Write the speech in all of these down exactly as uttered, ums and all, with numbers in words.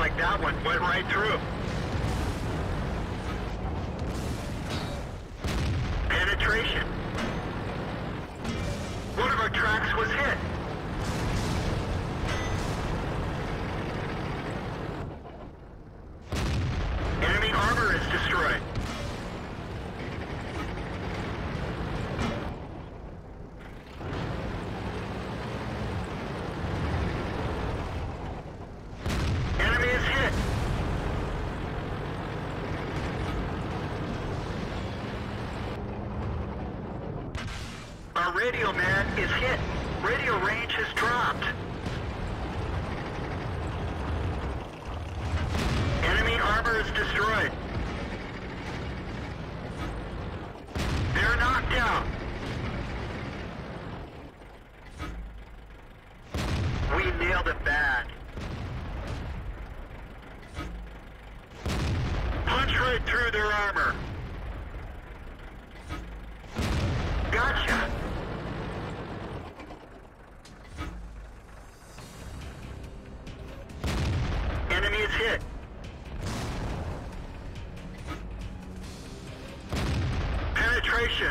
like that one went right through. Penetration. One of our tracks was hit. Enemy armor is destroyed. Enemy is hit. Our radio man is hit. Radio range has dropped. Enemy armor is destroyed. They're knocked out. We nailed it bad. Punch right through their armor. Gotcha. Enemy is hit. Penetration.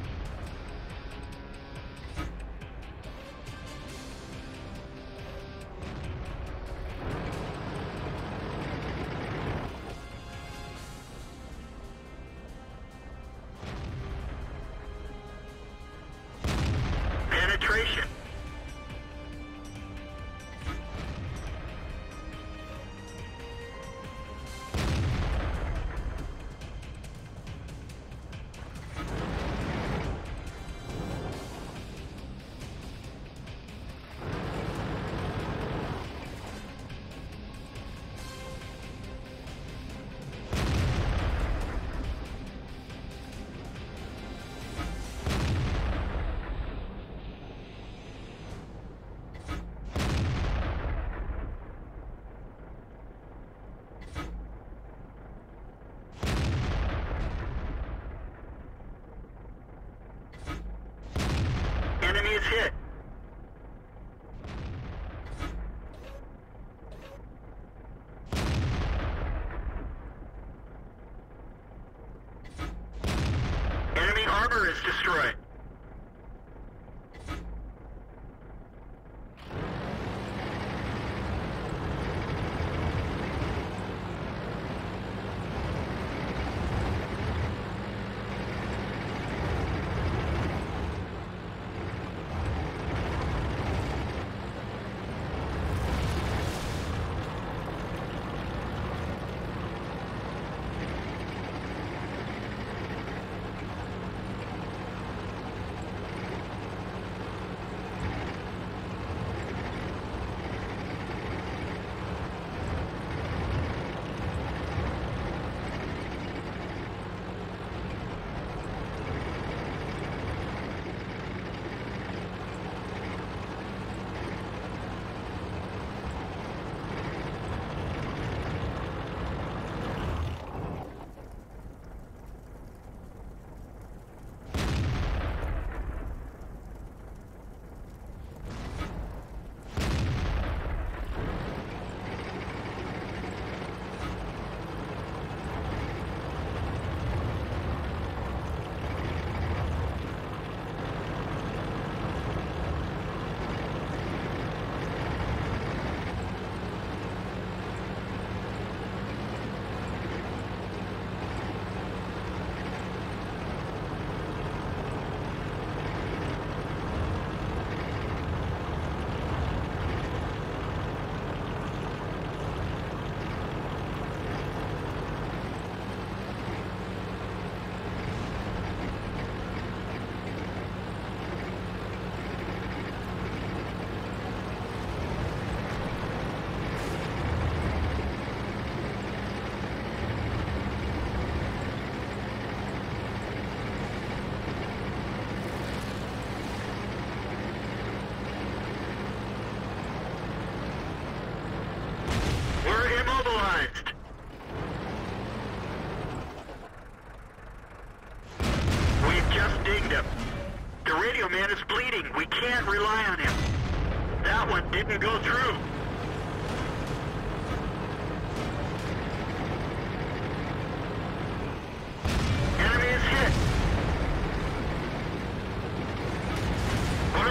Penetration. Enemy is hit. Enemy armor is destroyed. immobilized. We've just dinged him. The radio man is bleeding. We can't rely on him. That one didn't go through.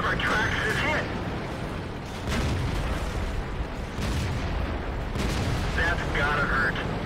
our tracks is hit. That's gotta hurt.